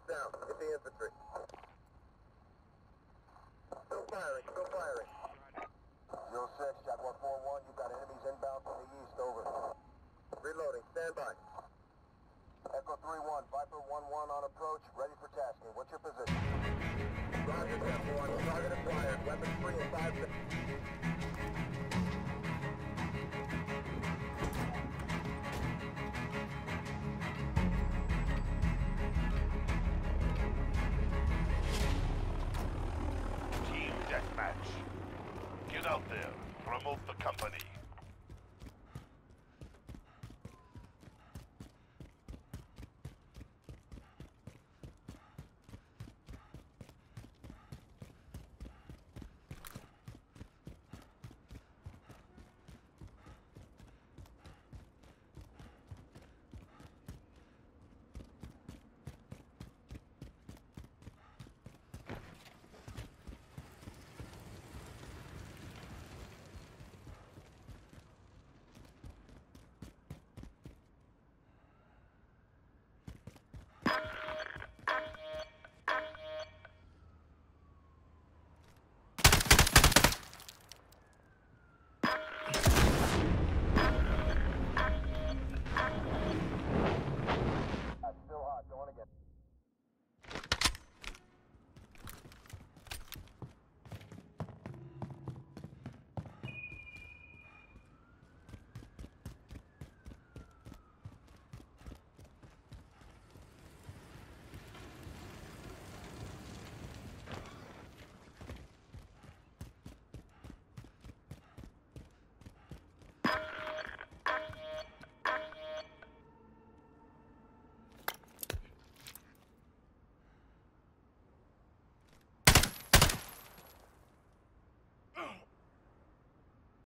down. Get the infantry. Still firing, still firing. 06, Jaguar 4-1, you've got enemies inbound from the east, over. Reloading, stand by. Echo 3-1, Viper 1-1 on approach, ready for tasking. What's your position? Roger, Echo 1, target acquired. Weapons free in 5 seconds. Team deathmatch. Get out there, promote the company.